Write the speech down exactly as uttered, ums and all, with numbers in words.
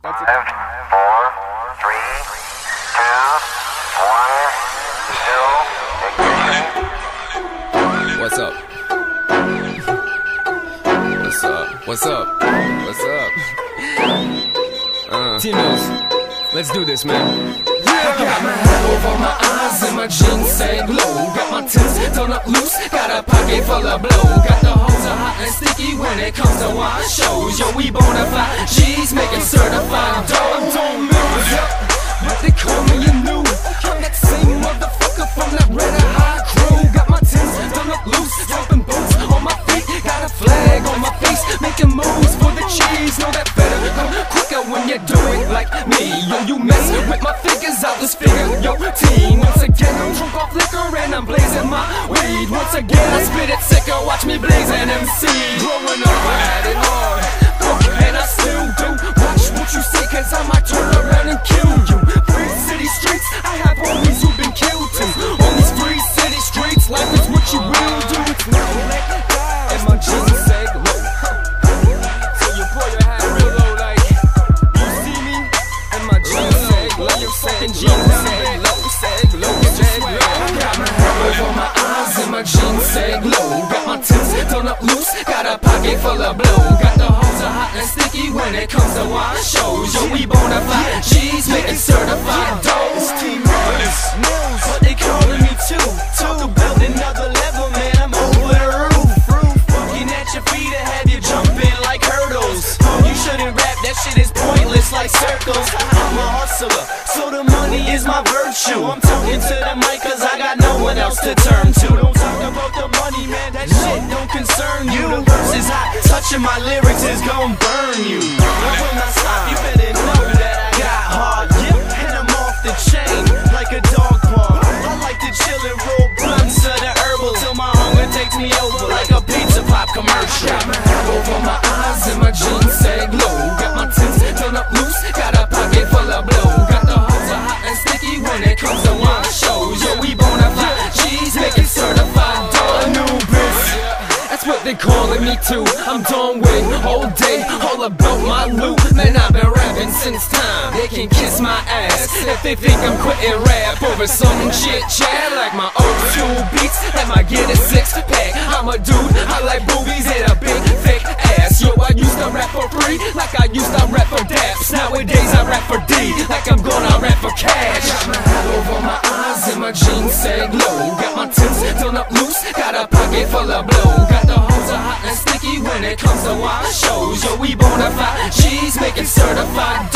That's it. Five, four, three, two, one, zero, ignition. What's up? What's up? What's up? What's up? Uh, T-Mills, let's do this, man. I got my hat over my eyes and my jeans say glow. Got my tips done up loose, got a pocket full of blow. Got the hoes are hot and sticky when it comes to wine shows. Yo, we bonafide G's making certified dough. Don't move, but they call me a new. I'm that same motherfucker from that red hot crew. Got my tips done up loose, dropping boots on my feet. Got a flag on my face, making moves for the cheese. Know that better come quicker when you do it like me. Yo, you mess with my figures, I'll just figure yo team. Once again, I'm drunk off liquor and I'm blazing my weed. Once again, I spit it sicker, watch me blaze an M C. Growing up, I had it hard, uh, and I still do. Watch what you say, cause I might turn around and kill you. Free city streets, I have homies who've been killed too. On these free city streets, life is what you will do. It's no let die, and my jeans say low. So you pull your hat real low like, you see me? And my jeans say low. Your fucking jeans say low, say low, say low. I got my hat over my eyes and my jeans say low. Got my tips done up loose, got a pocket full of blow. Got the hoes are hot and sticky when it comes to wine shows. Yo, we bonafide G's making certified dough. It's T-Mills, but they calling me too. Talk about another level, man, I'm over the roof. Fucking at your feet and have you jumping like hurdles. You shouldn't rap, that shit is pointless like circles. I'm a hustler, so the money is my virtue. I'm talking to the mic cause I got no one else to turn to. Don't talk about the money, man, that shit don't concern you. The verse is hot, touching my lyrics is gon' burn you. But when I stop, you better know that I got hard, yeah. And I'm off the chain like a dog paw. I like to chill and roll blunts of the herbal till my hunger takes me over like a pizza pop commercial. Got my hat over my eyes and my jeans say glow. Got my tips done up loose, got a pocket full of blow. Got the hoes are hot and sticky when it comes to wine shows. Yo, we bonafide G's making certified dough. Anubis, that's what they calling me too. I'm done with it all day, all about my loot. Man, I've been rapping since time. They can kiss my ass if they think I'm quitting rap over some chit chat like my old school beats. Like my get a six pack. I'm a dude, I like boobies and a big thick ass. Yo, I used to rap for free, like I used to rap for daps. Nowadays I rap for D, like I'm gonna rap for cash. Got my hat over my eyes and my jeans say glow. Got my tips done up loose, got a pocket full of blow. Got the hoes are hot and sticky when it comes to wine shows. Yo, we bonafide G's making certified